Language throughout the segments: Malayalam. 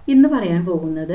ഇന്ന് പറയാൻ പോകുന്നത്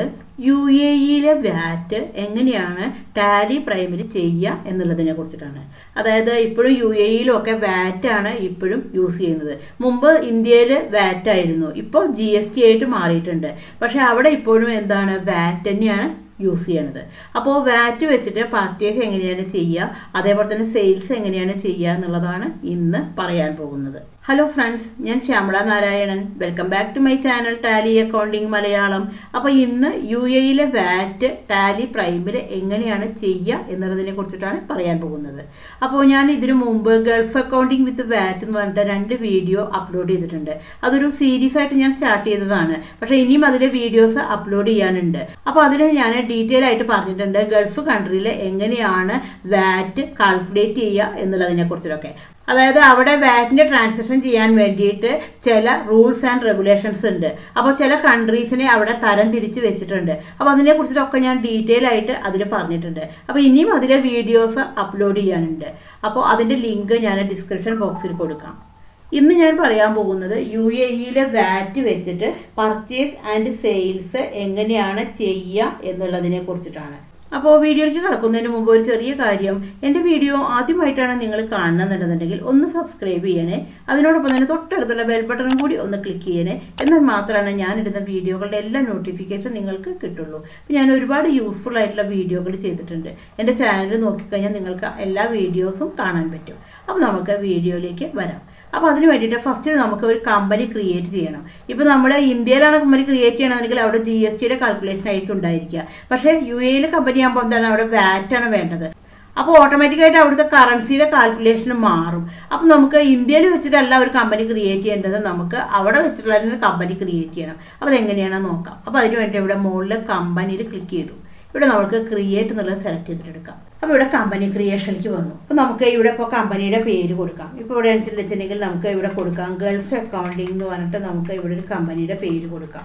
UAEയിലെ VAT എങ്ങനെയാണ് ടാലി പ്രൈമിൽ ചെയ്യുക എന്നുള്ളതിനെ കുറിച്ചിട്ടാണ്. അതായത് ഇപ്പോഴും UAEയിലൊക്കെ VAT ആണ് ഇപ്പോഴും യൂസ് ചെയ്യുന്നത്. മുമ്പ് ഇന്ത്യയിൽ VAT ആയിരുന്നു, ഇപ്പോൾ GST ആയിട്ട് മാറിയിട്ടുണ്ട്. പക്ഷേ അവിടെ ഇപ്പോഴും എന്താണ് VAT തന്നെയാണ് യൂസ് ചെയ്യണത്. അപ്പോൾ VAT വെച്ചിട്ട് പർച്ചേസ് എങ്ങനെയാണ് ചെയ്യുക, അതേപോലെ തന്നെ സെയിൽസ് എങ്ങനെയാണ് ചെയ്യുക എന്നുള്ളതാണ് ഇന്ന് പറയാൻ പോകുന്നത്. ഹലോ ഫ്രണ്ട്സ്, ഞാൻ Shyamala Narayanan. Welcome back to my channel Tally accounting Malayalam. അപ്പോൾ ഇന്ന് UAEയിലെ VAT ടാലി പ്രൈമിൽ എങ്ങനെയാണ് ചെയ്യുക എന്നുള്ളതിനെ കുറിച്ചിട്ടാണ് പറയാൻ പോകുന്നത്. അപ്പോൾ ഞാൻ ഇതിനു മുമ്പ് ഗൾഫ് അക്കൗണ്ടിങ് വിത്ത് VAT എന്ന് പറഞ്ഞിട്ട് 2 വീഡിയോ അപ്ലോഡ് ചെയ്തിട്ടുണ്ട്. അതൊരു സീരീസ് ആയിട്ട് ഞാൻ സ്റ്റാർട്ട് ചെയ്തതാണ്, പക്ഷേ ഇനിയും അതിലെ വീഡിയോസ് അപ്ലോഡ് ചെയ്യാനുണ്ട്. അപ്പോൾ അതിൽ ഞാൻ ഡീറ്റെയിൽ ആയിട്ട് പറഞ്ഞിട്ടുണ്ട് ഗൾഫ് കൺട്രിയിൽ എങ്ങനെയാണ് VAT കാൽക്കുലേറ്റ് ചെയ്യുക എന്നുള്ളതിനെ കുറിച്ചിട്ടൊക്കെ. അതായത് അവിടെ വാറ്റിൻ്റെ ട്രാൻസാക്ഷൻ ചെയ്യാൻ വേണ്ടിയിട്ട് ചില റൂൾസ് ആൻഡ് റെഗുലേഷൻസ് ഉണ്ട്. അപ്പോൾ ചില കൺട്രീസിനെ അവിടെ തരം തിരിച്ച് വെച്ചിട്ടുണ്ട്. അപ്പോൾ അതിനെക്കുറിച്ചിട്ടൊക്കെ ഞാൻ ഡീറ്റെയിൽ ആയിട്ട് അതിൽ പറഞ്ഞിട്ടുണ്ട്. അപ്പോൾ ഇനിയും അതിലെ വീഡിയോസ് അപ്ലോഡ് ചെയ്യാനുണ്ട്. അപ്പോൾ അതിൻ്റെ ലിങ്ക് ഞാൻ ഡിസ്ക്രിപ്ഷൻ ബോക്സിൽ കൊടുക്കാം. ഇന്ന് ഞാൻ പറയാൻ പോകുന്നത് UAEയിലെ VAT വെച്ചിട്ട് പർച്ചേസ് ആൻഡ് സെയിൽസ് എങ്ങനെയാണ് ചെയ്യുക എന്നുള്ളതിനെ കുറിച്ചിട്ടാണ്. അപ്പോൾ വീഡിയോയിലേക്ക് കടക്കുന്നതിന് മുമ്പ് ഒരു ചെറിയ കാര്യം, എൻ്റെ വീഡിയോ ആദ്യമായിട്ടാണ് നിങ്ങൾ കാണണമെന്നുണ്ടെന്നുണ്ടെങ്കിൽ ഒന്ന് സബ്സ്ക്രൈബ് ചെയ്യണേ. അതിനോടൊപ്പം തന്നെ തൊട്ടടുത്തുള്ള ബെൽ ബട്ടണും കൂടി ഒന്ന് ക്ലിക്ക് ചെയ്യണേ. എന്നാൽ മാത്രമാണ് ഞാനിടുന്ന വീഡിയോകളുടെ എല്ലാ നോട്ടിഫിക്കേഷൻ നിങ്ങൾക്ക് കിട്ടുള്ളൂ. അപ്പോൾ ഞാൻ ഒരുപാട് യൂസ്ഫുൾ ആയിട്ടുള്ള വീഡിയോകൾ ചെയ്തിട്ടുണ്ട്. എൻ്റെ ചാനൽ നോക്കിക്കഴിഞ്ഞാൽ നിങ്ങൾക്ക് എല്ലാ വീഡിയോസും കാണാൻ പറ്റും. അപ്പോൾ നമുക്ക് വീഡിയോയിലേക്ക് വരാം. അപ്പോൾ അതിന് വേണ്ടിയിട്ട് ഫസ്റ്റ് നമുക്ക് ഒരു കമ്പനി ക്രിയേറ്റ് ചെയ്യണം. ഇപ്പോൾ നമ്മൾ ഇന്ത്യയിലാണ് കമ്പനി ക്രിയേറ്റ് ചെയ്യണമെങ്കിൽ അവിടെ GSTയുടെ കാൽക്കുലേഷൻ ആയിരിക്കും ഉണ്ടായിരിക്കുക. പക്ഷേ UAEയിലെ കമ്പനി ആകുമ്പോൾ എന്താണ്, അവിടെ VAT ആണ് വേണ്ടത്. അപ്പോൾ ഓട്ടോമാറ്റിക്കായിട്ട് അവിടുത്തെ കറൻസിയുടെ കാൽക്കുലേഷൻ മാറും. അപ്പോൾ നമുക്ക് ഇന്ത്യയിൽ വെച്ചിട്ടല്ല ഒരു കമ്പനി ക്രിയേറ്റ് ചെയ്യേണ്ടത്, നമുക്ക് അവിടെ വെച്ചിട്ടുള്ള ഒരു കമ്പനി ക്രിയേറ്റ് ചെയ്യണം. അപ്പോൾ അതെങ്ങനെയാണെന്ന് നോക്കാം. അപ്പോൾ അതിന് വേണ്ടി ഇവിടെ മുകളിൽ കമ്പനിയിൽ ക്ലിക്ക് ചെയ്തു. ഇവിടെ നമുക്ക് ക്രിയേറ്റ് എന്നുള്ളത് സെലക്ട് ചെയ്തിട്ടെടുക്കാം. അപ്പോൾ ഇവിടെ കമ്പനി ക്രിയേഷനിലേക്ക് വന്നു. അപ്പോൾ നമുക്ക് ഇവിടെ ഇപ്പോൾ കമ്പനിയുടെ പേര് കൊടുക്കാം. ഇപ്പോൾ ഇവിടെ വെച്ചിട്ടുണ്ടെങ്കിൽ നമുക്ക് ഇവിടെ കൊടുക്കാം ഗൾഫ് അക്കൗണ്ടിങ് എന്ന് പറഞ്ഞിട്ട് നമുക്ക് ഇവിടെ ഒരു കമ്പനിയുടെ പേര് കൊടുക്കാം.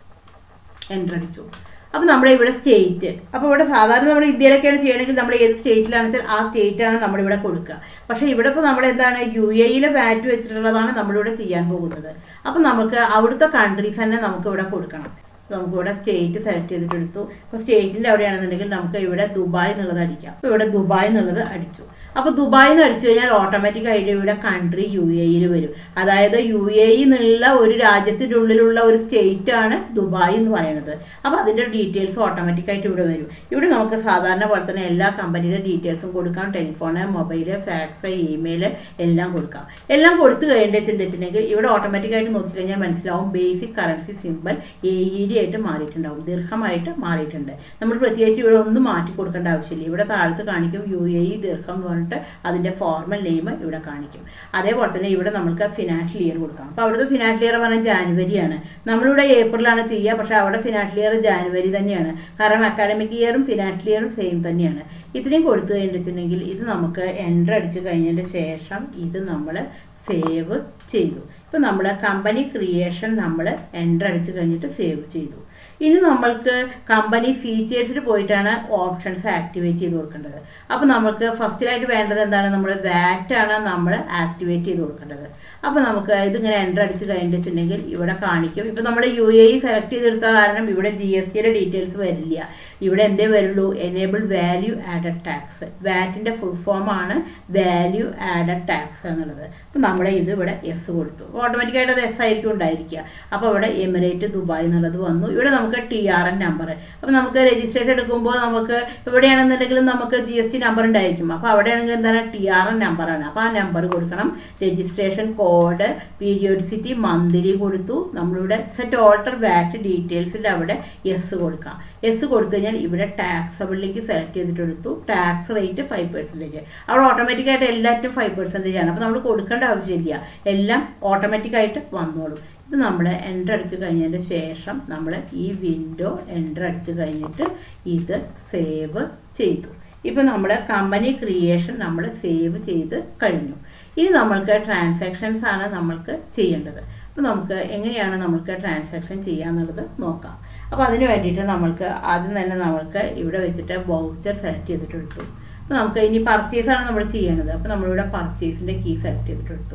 എൻ്റർ അടിച്ചു. അപ്പോൾ നമ്മുടെ ഇവിടെ സ്റ്റേറ്റ്, അപ്പോൾ ഇവിടെ സാധാരണ നമ്മൾ ഇന്ത്യയിലൊക്കെയാണ് ചെയ്യണമെങ്കിൽ നമ്മൾ ഏത് സ്റ്റേറ്റിലാണെന്ന് വെച്ചാൽ ആ സ്റ്റേറ്റാണ് നമ്മളിവിടെ കൊടുക്കുക. പക്ഷേ ഇവിടെ ഇപ്പോൾ നമ്മൾ എന്താണ് UAEയിലെ VAT വെച്ചിട്ടുള്ളതാണ് നമ്മളിവിടെ ചെയ്യാൻ പോകുന്നത്. അപ്പോൾ നമുക്ക് അവിടുത്തെ കൺട്രീസ് തന്നെ നമുക്ക് ഇവിടെ കൊടുക്കണം. നമുക്കിവിടെ സ്റ്റേറ്റ് സെലക്ട് ചെയ്തിട്ടെടുത്തു. അപ്പോൾ സ്റ്റേറ്റിൻ്റെ അവിടെയാണെന്നുണ്ടെങ്കിൽ നമുക്ക് ഇവിടെ ദുബായ് എന്നുള്ളത് അടിക്കാം. അപ്പോൾ ഇവിടെ ദുബായ് എന്നുള്ളത് അടിച്ചു. അപ്പോൾ ദുബായ് എന്ന് അടിച്ചു കഴിഞ്ഞാൽ ഓട്ടോമാറ്റിക്കായിട്ട് ഇവിടെ കൺട്രി UAEയിൽ വരും. അതായത് UAE എന്നുള്ള ഒരു രാജ്യത്തിൻ്റെ ഉള്ളിലുള്ള ഒരു സ്റ്റേറ്റാണ് ദുബായ് എന്ന് പറയുന്നത്. അപ്പോൾ അതിൻ്റെ ഡീറ്റെയിൽസ് ഓട്ടോമാറ്റിക്കായിട്ട് ഇവിടെ വരും. ഇവിടെ നമുക്ക് സാധാരണ പോലെ തന്നെ എല്ലാ കമ്പനിയുടെ ഡീറ്റെയിൽസും കൊടുക്കാം. ടെലിഫോണ്, മൊബൈല്, ഫാക്സ്, ഇമെയിൽ എല്ലാം കൊടുക്കാം. എല്ലാം കൊടുത്തു കഴിഞ്ഞിട്ടുണ്ടെങ്കിൽ ഇവിടെ ഓട്ടോമാറ്റിക്കായിട്ട് നോക്കിക്കഴിഞ്ഞാൽ മനസ്സിലാവും ബേസിക് കറൻസി സിമ്പിൾ AED ആയിട്ട് മാറിയിട്ടുണ്ടാവും, ദീർഘമായിട്ട് മാറിയിട്ടുണ്ട്. നമ്മൾ പ്രത്യേകിച്ച് ഇവിടെ ഒന്നും മാറ്റി കൊടുക്കേണ്ട ആവശ്യമില്ല. ഇവിടെ താഴത്ത് കാണിക്കും UAE ദീർഘം എന്ന് പറഞ്ഞിട്ട് അതിൻ്റെ ഫോർമൽ നെയിം ഇവിടെ കാണിക്കും. അതേപോലെ തന്നെ ഇവിടെ നമുക്ക് ഫിനാൻഷ്യൽ ഇയർ കൊടുക്കാം. അപ്പോൾ അവിടുത്തെ ഫിനാൻഷ്യൽ ഇയർ പറഞ്ഞാൽ ജാനുവരിയാണ്. നമ്മളിവിടെ ഏപ്രിലാണ് ചെയ്യുക, പക്ഷേ അവിടെ ഫിനാൻഷ്യൽ ഇയർ ജാനുവരി തന്നെയാണ്. കാരണം അക്കാഡമിക് ഇയറും ഫിനാൻഷ്യൽ ഇയറും സെയിം തന്നെയാണ്. ഇത്രയും കൊടുത്തു കഴിഞ്ഞിട്ടുണ്ടെങ്കിൽ ഇത് നമുക്ക് എൻ്റർ അടിച്ചു കഴിഞ്ഞതിൻ്റെ ശേഷം ഇത് നമ്മൾ സേവ് ചെയ്തു. ഇപ്പോൾ നമ്മൾ കമ്പനി ക്രിയേഷൻ നമ്മൾ എൻ്റർ അടിച്ചു കഴിഞ്ഞിട്ട് സേവ് ചെയ്തു. ഇനി നമ്മൾക്ക് കമ്പനി ഫീച്ചേഴ്സിൽ പോയിട്ടാണ് ഓപ്ഷൻസ് ആക്ടിവേറ്റ് ചെയ്ത് കൊടുക്കേണ്ടത്. അപ്പോൾ നമുക്ക് ഫസ്റ്റിലായിട്ട് വേണ്ടത് എന്താണ്, നമ്മൾ VAT ആണ് നമ്മൾ ആക്ടിവേറ്റ് ചെയ്ത് കൊടുക്കേണ്ടത്. അപ്പോൾ നമുക്ക് ഇതിങ്ങനെ എൻ്റർ അടിച്ച് കഴിഞ്ഞിട്ടുണ്ടെങ്കിൽ ഇവിടെ കാണിക്കും. ഇപ്പോൾ നമ്മൾ UAE സെലക്ട് ചെയ്തെടുത്ത കാരണം ഇവിടെ GSTയുടെ ഡീറ്റെയിൽസ് വരില്ല. ഇവിടെ എന്തേ വരുള്ളൂ, എനേബിൾ വാല്യൂ ആഡഡ് ടാക്സ്. വാറ്റിൻ്റെ ഫുൾ ഫോമാണ് വാല്യൂ ആഡഡ് ടാക്സ് എന്നുള്ളത്. അപ്പോൾ നമ്മുടെ ഇത് ഇവിടെ S കൊടുത്തു. ഓട്ടോമാറ്റിക്കായിട്ട് അത് S ആയിരിക്കും ഉണ്ടായിരിക്കുക. അപ്പോൾ ഇവിടെ എമിറേറ്റ് ദുബായ് എന്നുള്ളത് വന്നു. ഇവിടെ നമുക്ക് TRN നമ്പർ, അപ്പോൾ നമുക്ക് രജിസ്ട്രേഷൻ എടുക്കുമ്പോൾ നമുക്ക് ഇവിടെയാണെന്നുണ്ടെങ്കിലും നമുക്ക് GST നമ്പർ ഉണ്ടായിരിക്കും. അപ്പോൾ അവിടെയാണെങ്കിൽ എന്താണ് TRN നമ്പറാണ്. അപ്പോൾ ആ നമ്പർ കൊടുക്കണം. രജിസ്ട്രേഷൻ കോഡ്, പീരിയോഡിസിറ്റി മന്ത്ലി കൊടുത്തു. നമ്മളിവിടെ സെറ്റ് ഓൾട്ടർ VAT ഡീറ്റെയിൽസിൽ അവിടെ S കൊടുക്കാം. S കൊടുത്തു കഴിഞ്ഞാൽ ഇവിടെ ടാക്സബിളിലേക്ക് സെലക്ട് ചെയ്തിട്ടെടുത്തു. Tax rate 5%. അവിടെ ഓട്ടോമാറ്റിക്കായിട്ട് എല്ലാറ്റും 5% ആണ്. അപ്പോൾ നമ്മൾ കൊടുക്കേണ്ട ആവശ്യമില്ല, എല്ലാം ഓട്ടോമാറ്റിക്കായിട്ട് വന്നോളും. ഇത് നമ്മൾ എൻ്റർ അടിച്ചു കഴിഞ്ഞതിൻ്റെ ശേഷം നമ്മൾ ഈ വിൻഡോ എൻ്റർ അടിച്ചു കഴിഞ്ഞിട്ട് ഇത് സേവ് ചെയ്തു. ഇപ്പോൾ നമ്മൾ കമ്പനി ക്രിയേഷൻ നമ്മൾ സേവ് ചെയ്ത് കഴിഞ്ഞു. ഇനി നമ്മൾക്ക് ട്രാൻസാക്ഷൻസ് ആണ് നമ്മൾക്ക് ചെയ്യേണ്ടത്. അപ്പോൾ നമുക്ക് എങ്ങനെയാണ് നമുക്ക് ട്രാൻസാക്ഷൻ ചെയ്യാന്നുള്ളത് നോക്കാം. അപ്പോൾ അതിന് വേണ്ടിയിട്ട് നമ്മൾക്ക് ആദ്യം തന്നെ നമ്മൾക്ക് ഇവിടെ വെച്ചിട്ട് വൗച്ചർ സെലക്ട് ചെയ്തിട്ടെടുത്തു. അപ്പോൾ നമുക്ക് ഇനി പർച്ചേസാണ് നമ്മൾ ചെയ്യേണ്ടത്. അപ്പോൾ നമ്മളിവിടെ പർച്ചേസിൻ്റെ കീ സെലക്ട് ചെയ്തിട്ടെടുത്തു.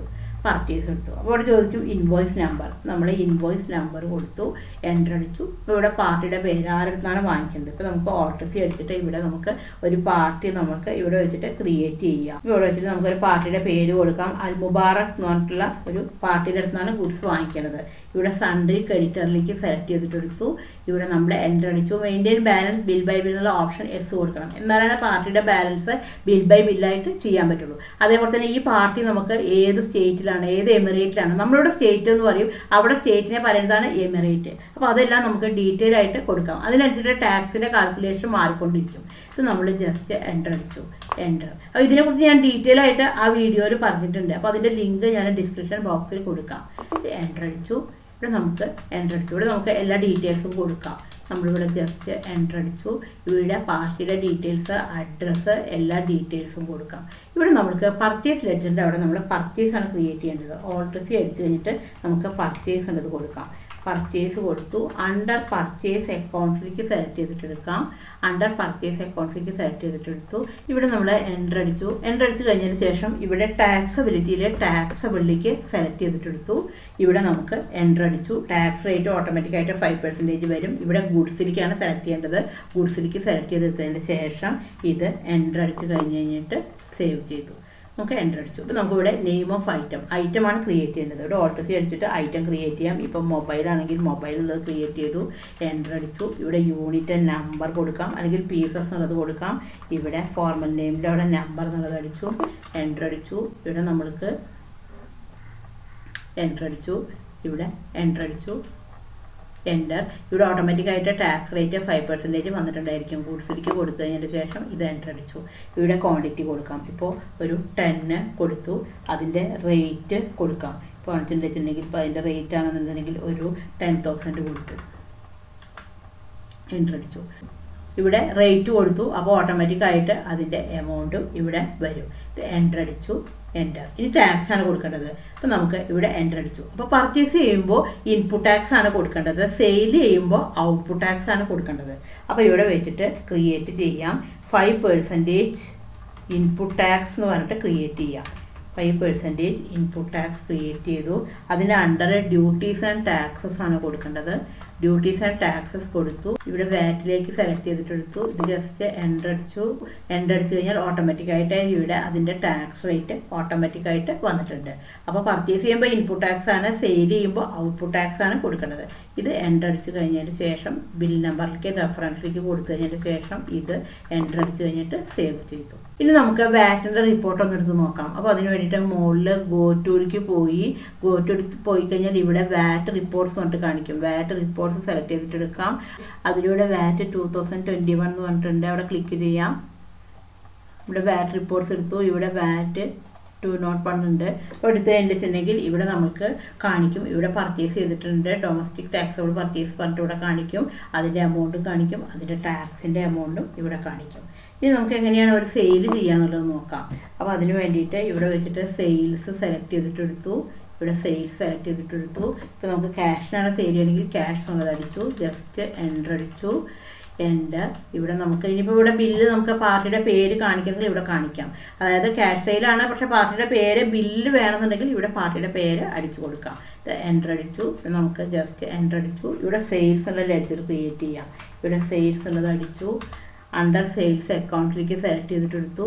പർച്ചേസ് എടുത്തു. അപ്പോൾ ഇവിടെ ചോദിക്കും ഇൻവോയ്സ് നമ്പർ. നമ്മൾ ഇൻവോയ്സ് നമ്പർ കൊടുത്തു, എൻ്റർ അടിച്ചു. ഇവിടെ പാർട്ടിയുടെ പേര് ആരെടുത്താണ് വാങ്ങിക്കുന്നത്. ഇപ്പോൾ നമുക്ക് ഓൾട്ടസി അടിച്ചിട്ട് ഇവിടെ നമുക്ക് ഒരു പാർട്ടി നമുക്ക് ഇവിടെ വെച്ചിട്ട് ക്രിയേറ്റ് ചെയ്യാം. ഇവിടെ വെച്ചിട്ട് നമുക്കൊരു പാർട്ടിയുടെ പേര് കൊടുക്കാം. അൽ മുബാറക് എന്ന് പറഞ്ഞിട്ടുള്ള ഒരു പാർട്ടിയുടെ അടുത്താണ് ഗുഡ്സ് വാങ്ങിക്കുന്നത്. ഇവിടെ സൺഡ്രി ക്രെഡിറ്ററിലേക്ക് സെലക്ട് ചെയ്തിട്ടെടുത്തു. ഇവിടെ നമ്മൾ എൻ്റർ അടിച്ചു. Maintain balance bill by bill എന്നുള്ള ഓപ്ഷൻ എസ് കൊടുക്കണം. എന്നാലാണ് പാർട്ടിയുടെ ബാലൻസ് ബിൽ ബൈ ബില്ലായിട്ട് ചെയ്യാൻ പറ്റുള്ളൂ. അതേപോലെ തന്നെ ഈ പാർട്ടി നമുക്ക് ഏത് സ്റ്റേറ്റിലാണ്, ഏത് എമിറേറ്റിലാണ്. നമ്മളിവിടെ സ്റ്റേറ്റ് എന്ന് പറയും, അവിടെ സ്റ്റേറ്റിനെ പറയുന്നതാണ് എമിറേറ്റ്. അപ്പോൾ അതെല്ലാം നമുക്ക് ഡീറ്റെയിൽ ആയിട്ട് കൊടുക്കാം. അതിനനുസരിച്ച് ടാക്സിൻ്റെ കാൽക്കുലേഷൻ മാറിക്കൊണ്ടിരിക്കും. ഇത് നമ്മൾ ജസ്റ്റ് എൻ്റർ അടിച്ചു, എൻ്റർ. അപ്പോൾ ഇതിനെക്കുറിച്ച് ഞാൻ ഡീറ്റെയിൽ ആയിട്ട് ആ വീഡിയോയിൽ പറഞ്ഞിട്ടുണ്ട്. അപ്പോൾ അതിൻ്റെ ലിങ്ക് ഞാൻ ഡിസ്ക്രിപ്ഷൻ ബോക്സിൽ കൊടുക്കാം. എൻ്റർ അടിച്ചു. ഇവിടെ നമുക്ക് എൻ്റർ അടിച്ചു. ഇവിടെ നമുക്ക് എല്ലാ ഡീറ്റെയിൽസും കൊടുക്കാം. നമ്മളിവിടെ ജസ്റ്റ് എൻ്റർ അടിച്ചു. ഇവിടെ പാർട്ടിയുടെ ഡീറ്റെയിൽസ്, അഡ്രസ്സ്, എല്ലാ ഡീറ്റെയിൽസും കൊടുക്കാം. ഇവിടെ നമുക്ക് പർച്ചേസ് ലെഡ്ജറിൻ്റെ അവിടെ നമ്മൾ പർച്ചേസാണ് ക്രിയേറ്റ് ചെയ്യേണ്ടത്. ഓൾട്ടസി അടിച്ചു കഴിഞ്ഞിട്ട് നമുക്ക് പർച്ചേസ് ഉള്ളത് കൊടുക്കാം. പർച്ചേസ് കൊടുത്തു. അണ്ടർ പർച്ചേസ് അക്കൗണ്ട്സിലേക്ക് സെലക്ട് ചെയ്തിട്ടെടുക്കാം. അണ്ടർ പർച്ചേസ് അക്കൗണ്ട്സിലേക്ക് സെലക്ട് ചെയ്തിട്ടെടുത്തു. ഇവിടെ നമ്മൾ എൻ്റർ അടിച്ചു. എൻ്റർ അടിച്ചു കഴിഞ്ഞതിന് ശേഷം ഇവിടെ ടാക്സബിലിറ്റിയിലെ ടാക്സബിളിലേക്ക് സെലക്ട് ചെയ്തിട്ടെടുത്തു. ഇവിടെ നമുക്ക് എൻ്റർ അടിച്ചു. ടാക്സ് റേറ്റ് ഓട്ടോമാറ്റിക്കായിട്ട് 5% വരും. ഇവിടെ ഗുഡ്സിലേക്കാണ് സെലക്ട് ചെയ്യേണ്ടത്. ഗുഡ്സിലേക്ക് സെലക്ട് ചെയ്തെടുത്തതിന് ശേഷം ഇത് എൻ്റർ അടിച്ച് കഴിഞ്ഞിട്ട് സേവ് ചെയ്തു. നമുക്ക് എൻ്റർ അടിച്ചു. ഇപ്പോൾ നമുക്കിവിടെ നെയിം ഓഫ് ഐറ്റമാണ് ക്രിയേറ്റ് ചെയ്യേണ്ടത്. ഇവിടെ ഓൾട്ടസി അടിച്ചിട്ട് ഐറ്റം ക്രിയേറ്റ് ചെയ്യാം. ഇപ്പം മൊബൈലാണെങ്കിൽ മൊബൈലുള്ളത് ക്രിയേറ്റ് ചെയ്തു, എൻ്റർ അടിച്ചു. ഇവിടെ യൂണിറ്റ് നമ്പർ കൊടുക്കാം, അല്ലെങ്കിൽ പീസസ് എന്നുള്ളത് കൊടുക്കാം. ഇവിടെ ഫോർമൽ നെയിമിൻ്റെ അവിടെ നമ്പർ എന്നുള്ളത് അടിച്ചു, എൻ്റർ അടിച്ചു. ഇവിടെ നമ്മൾക്ക് എൻ്റർ അടിച്ചു. ഇവിടെ എൻ്റർ അടിച്ചു, എൻ്റർ. ഇവിടെ ഓട്ടോമാറ്റിക്കായിട്ട് ടാക്സ് റേറ്റ് 5% വന്നിട്ടുണ്ടായിരിക്കും. ഗുഡ്സിലേക്ക് കൊടുത്തു കഴിഞ്ഞതിന് ശേഷം ഇത് എൻ്റർ അടിച്ചു. ഇവിടെ ക്വാണ്ടിറ്റി കൊടുക്കാം. ഇപ്പോൾ ഒരു 10 കൊടുത്തു. അതിൻ്റെ റേറ്റ് കൊടുക്കാം. ഇപ്പോൾ കാണിച്ചിട്ടുണ്ടെങ്കിൽ ഇപ്പോൾ അതിൻ്റെ റേറ്റ് ആണെന്നുണ്ടെങ്കിൽ ഒരു 10,000 കൊടുത്തു, എൻ്റർ അടിച്ചു. ഇവിടെ റേറ്റ് കൊടുത്തു. അപ്പോൾ ഓട്ടോമാറ്റിക്കായിട്ട് അതിൻ്റെ എമൗണ്ടും ഇവിടെ വരും. ഇത് എൻ്റർ അടിച്ചു, എൻ്റർ. ഇനി ടാക്സ് ആണ് കൊടുക്കേണ്ടത്. അപ്പോൾ നമുക്ക് ഇവിടെ എൻ്റർ അടിച്ചു. അപ്പോൾ പർച്ചേസ് ചെയ്യുമ്പോൾ ഇൻപുട്ട് ടാക്സ് ആണ് കൊടുക്കേണ്ടത്. സെയിൽ ചെയ്യുമ്പോൾ ഔട്ട്പുട്ട് ടാക്സ് ആണ് കൊടുക്കേണ്ടത്. അപ്പോൾ ഇവിടെ വെച്ചിട്ട് ക്രിയേറ്റ് ചെയ്യാം. 5% ഇൻപുട്ട് ടാക്സ് എന്ന് പറഞ്ഞിട്ട് ക്രിയേറ്റ് ചെയ്യാം. 5% ഇൻപുട്ട് ടാക്സ് ക്രിയേറ്റ് ചെയ്തു. അതിൻ്റെ അണ്ടർ ഡ്യൂട്ടീസ് ആൻഡ് ടാക്സസ് ആണ് കൊടുക്കേണ്ടത്. ഡ്യൂട്ടീസ് ആൻഡ് ടാക്സസ് കൊടുത്തു. ഇവിടെ വാറ്റിലേക്ക് സെലക്ട് ചെയ്തിട്ടെടുത്തു. ഇത് ജസ്റ്റ് എൻ്റർ അടിച്ചു. എൻ്റർ അടിച്ചു കഴിഞ്ഞാൽ ഓട്ടോമാറ്റിക്കായിട്ട് ഇവിടെ അതിൻ്റെ ടാക്സ് റേറ്റ് ഓട്ടോമാറ്റിക്കായിട്ട് വന്നിട്ടുണ്ട്. അപ്പോൾ പർച്ചേസ് ചെയ്യുമ്പോൾ ഇൻപുട്ട് ടാക്സ് ആണ്, സെയിൽ ചെയ്യുമ്പോൾ ഔട്ട്പുട്ട് ടാക്സ് ആണ് കൊടുക്കേണ്ടത്. ഇത് എൻ്റർ അടിച്ചു കഴിഞ്ഞതിന് ശേഷം ബിൽ നമ്പറിലേക്ക് റെഫറൻസിലേക്ക് കൊടുത്തു കഴിഞ്ഞതിന് ശേഷം ഇത് എൻ്റർ അടിച്ചു കഴിഞ്ഞിട്ട് സേവ് ചെയ്തു. ഇനി നമുക്ക് വാറ്റിൻ്റെ റിപ്പോർട്ട് ഒന്ന് എടുത്ത് നോക്കാം. അപ്പോൾ അതിന് വേണ്ടിയിട്ട് മുകളിൽ ഗോറ്റൂലേക്ക് പോയി കഴിഞ്ഞാൽ ഇവിടെ വാറ്റ് റിപ്പോർട്ട്സ് പറഞ്ഞിട്ട് കാണിക്കും. വാറ്റ് റിപ്പോർട്ട്സ് സെലക്ട് ചെയ്തിട്ട് എടുക്കാം. അതിലൂടെ വാറ്റ് 2021 എന്ന് പറഞ്ഞിട്ടുണ്ട്. അവിടെ ക്ലിക്ക് ചെയ്യാം. ഇവിടെ വാറ്റ് റിപ്പോർട്ട്സ് എടുത്തു. ഇവിടെ വാറ്റ് 201 ഉണ്ട്. അപ്പോൾ എടുത്ത് കഴിഞ്ഞിട്ടുണ്ടെങ്കിൽ ഇവിടെ നമുക്ക് കാണിക്കും. ഇവിടെ പർച്ചേസ് ചെയ്തിട്ടുണ്ട്. ഡൊമസ്റ്റിക് ടാക്സബിൾ പർച്ചേസ് പറഞ്ഞിട്ട് ഇവിടെ കാണിക്കും. അതിൻ്റെ എമൗണ്ടും കാണിക്കും, അതിൻ്റെ ടാക്സിൻ്റെ എമൗണ്ടും ഇവിടെ കാണിക്കും. ഇനി നമുക്ക് എങ്ങനെയാണ് ഒരു സെയിൽ ചെയ്യാന്നുള്ളത് നോക്കാം. അപ്പോൾ അതിന് വേണ്ടിയിട്ട് ഇവിടെ വെച്ചിട്ട് സെയിൽസ് സെലക്ട് ചെയ്തിട്ടെടുത്തു. ഇവിടെ സെയിൽസ് സെലക്ട് ചെയ്തിട്ടെടുത്തു. ഇപ്പോൾ നമുക്ക് ക്യാഷിനാണ് സെയിൽ ചെയ്യണമെങ്കിൽ ക്യാഷ് എന്നുള്ളത് അടിച്ചു. ജസ്റ്റ് എൻ്റർ അടിച്ചു, എൻ്റർ. ഇവിടെ നമുക്ക് ഇനിയിപ്പോൾ ഇവിടെ ബില്ല് നമുക്ക് പാർട്ടിയുടെ പേര് കാണിക്കണമെങ്കിൽ ഇവിടെ കാണിക്കാം. അതായത് ക്യാഷ് സെയിലാണ്, പക്ഷേ പാർട്ടിയുടെ പേര് ബില്ല് വേണമെന്നുണ്ടെങ്കിൽ ഇവിടെ പാർട്ടിയുടെ പേര് അടിച്ചു കൊടുക്കാം. ഇത് എൻ്റർ അടിച്ചു. നമുക്ക് ജസ്റ്റ് എൻ്റർ അടിച്ചു. ഇവിടെ സെയിൽസ് ഉള്ള ലെഡ്ജർ ക്രിയേറ്റ് ചെയ്യാം. ഇവിടെ സെയിൽസ് ഉള്ളത് അടിച്ചു. അണ്ടർ സെയിൽസ് അക്കൗണ്ടിലേക്ക് സെലക്ട് ചെയ്തിട്ടെടുത്തു.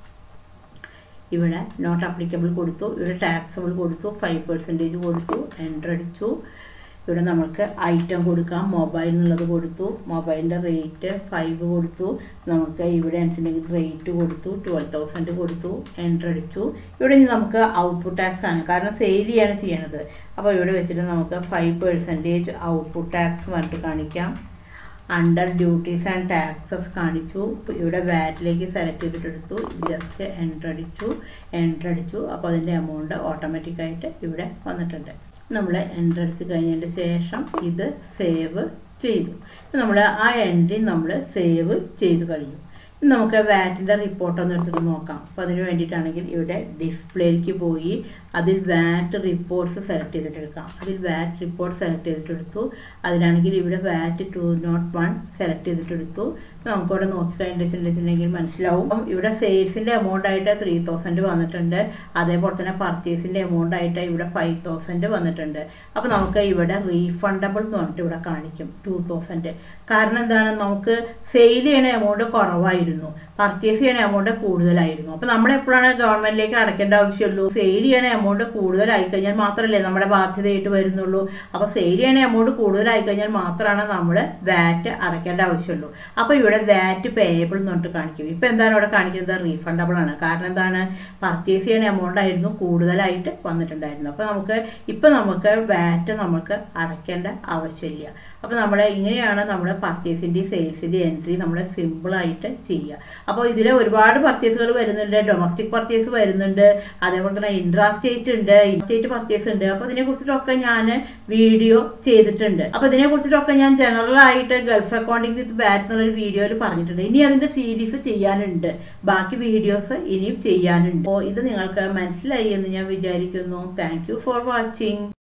ഇവിടെ നോട്ട് അപ്ലിക്കബിൾ കൊടുത്തു. ഇവിടെ ടാക്സബിൾ കൊടുത്തു. 5% കൊടുത്തു, എൻ്റർ അടിച്ചു. ഇവിടെ നമുക്ക് ഐറ്റം കൊടുക്കാം. മൊബൈൽ എന്നുള്ളത് കൊടുത്തു. മൊബൈലിൻ്റെ റേറ്റ് 5 കൊടുത്തു. നമുക്ക് ഇവിടെ അനുസരിച്ച് റേറ്റ് കൊടുത്തു. 12,000 കൊടുത്തു, എൻ്റർ അടിച്ചു. ഇവിടെ ഇനി നമുക്ക് ഔട്ട്പുട്ട് ടാക്സ് ആണ്, കാരണം സെയിൽ ചെയ്യാണ് ചെയ്യണത്. അപ്പോൾ ഇവിടെ വെച്ചിട്ട് നമുക്ക് 5% ഔട്ട്പുട്ട് ടാക്സ് പറഞ്ഞിട്ട് കാണിക്കാം. അണ്ടർ ഡ്യൂട്ടീസ് ആൻഡ് ടാക്സസ് കാണിച്ചു. ഇവിടെ വാറ്റിലേക്ക് സെലക്ട് ചെയ്തിട്ടെടുത്തു. ജസ്റ്റ് എൻ്റർ അടിച്ചു, എൻ്റർ അടിച്ചു. അപ്പോൾ അതിൻ്റെ എമൗണ്ട് ഓട്ടോമാറ്റിക്കായിട്ട് ഇവിടെ വന്നിട്ടുണ്ട്. നമ്മൾ എൻ്റർ അടിച്ച് കഴിഞ്ഞതിന് ശേഷം ഇത് സേവ് ചെയ്തു. നമ്മൾ ആ എൻട്രി നമ്മൾ സേവ് ചെയ്ത് കഴിഞ്ഞു. നമുക്ക് വാറ്റിൻ്റെ റിപ്പോർട്ട് ഒന്ന് എടുത്തിട്ട് നോക്കാം. അപ്പോൾ അതിന് വേണ്ടിയിട്ടാണെങ്കിൽ ഇവിടെ ഡിസ്പ്ലേയിലേക്ക് പോയി അതിൽ വാറ്റ് റിപ്പോർട്ട്സ് സെലക്ട് ചെയ്തിട്ടെടുക്കാം. അതിൽ വാറ്റ് റിപ്പോർട്ട് സെലക്ട് ചെയ്തിട്ടെടുത്തു. അതിലാണെങ്കിൽ ഇവിടെ വാറ്റ് 201 സെലക്ട് ചെയ്തിട്ടെടുത്തു. നമുക്കിവിടെ നോക്കിക്കഴിഞ്ഞിട്ടുണ്ടെങ്കിൽ മനസ്സിലാവും. ഇവിടെ സെയിൽസിൻ്റെ എമൗണ്ട് ആയിട്ട് 3000 വന്നിട്ടുണ്ട്. അതേപോലെ തന്നെ പർച്ചേസിൻ്റെ എമൗണ്ട് ആയിട്ട് ഇവിടെ 5000 വന്നിട്ടുണ്ട്. അപ്പോൾ നമുക്ക് ഇവിടെ റീഫണ്ടബിൾ എന്ന് പറഞ്ഞിട്ട് ഇവിടെ കാണിക്കും 2000. കാരണം എന്താണ്, നമുക്ക് സെയിൽ ചെയ്യണ എമൗണ്ട് കുറവായിരുന്നു, പർച്ചേസ് ചെയ്യണ എമൗണ്ട് കൂടുതലായിരുന്നു. അപ്പോൾ നമ്മളെപ്പോഴാണ് ഗവൺമെന്റിലേക്ക് അടയ്ക്കേണ്ട ആവശ്യമുള്ളൂ? സെയിൽ ചെയ്യണ എമൗണ്ട് കൂടുതലായി കഴിഞ്ഞാൽ മാത്രമല്ലേ നമ്മുടെ ബാധ്യതയായിട്ട് വരുന്നുള്ളൂ. അപ്പോൾ സെയിൽ ചെയ്യണ എമൗണ്ട് കൂടുതലായി കഴിഞ്ഞാൽ മാത്രമാണ് നമ്മൾ വാറ്റ് അടയ്ക്കേണ്ട ആവശ്യമുള്ളൂ. അപ്പോൾ ഇവിടെ വാറ്റ് പേയബിൾ എന്ന് പറഞ്ഞിട്ട് കാണിക്കും. ഇപ്പം എന്താണ് ഇവിടെ കാണിക്കുന്നത്? റീഫണ്ടബിൾ ആണ്. കാരണം എന്താണ്, പർച്ചേസ് ചെയ്യണ എമൗണ്ട് ആയിരുന്നു കൂടുതലായിട്ട് വന്നിട്ടുണ്ടായിരുന്നു. അപ്പോൾ നമുക്ക് വാറ്റ് നമുക്ക് അടയ്ക്കേണ്ട ആവശ്യമില്ല. അപ്പോൾ ഇങ്ങനെയാണ് നമ്മൾ പർച്ചേസിൻ്റെയും സെയിൽസിൻ്റെയും എൻട്രി നമ്മൾ സിമ്പിളായിട്ട് ചെയ്യുക. അപ്പോൾ ഇതിൽ ഒരുപാട് പർച്ചേസുകൾ വരുന്നുണ്ട്. ഡൊമസ്റ്റിക് പർച്ചേസ് വരുന്നുണ്ട്, അതേപോലെ തന്നെ ഇൻട്രാ സ്റ്റേറ്റ് ഉണ്ട്, സ്റ്റേറ്റ് പർച്ചേസ് ഉണ്ട്. അപ്പോൾ ഇതിനെക്കുറിച്ചിട്ടൊക്കെ ഞാൻ വീഡിയോ ചെയ്തിട്ടുണ്ട്. അപ്പോൾ ഇതിനെക്കുറിച്ചിട്ടൊക്കെ ഞാൻ ജനറൽ ആയിട്ട് ഗൾഫ് അക്കൗണ്ടിങ് വിത്ത് വാറ്റ് എന്നുള്ളൊരു വീഡിയോയിൽ പറഞ്ഞിട്ടുണ്ട്. ഇനി അതിൻ്റെ സീരീസ് ചെയ്യാനുണ്ട്, ബാക്കി വീഡിയോസ് ഇനിയും ചെയ്യാനുണ്ട്. അപ്പോൾ ഇത് നിങ്ങൾക്ക് മനസ്സിലായി എന്ന് ഞാൻ വിചാരിക്കുന്നു. Thank you for watching.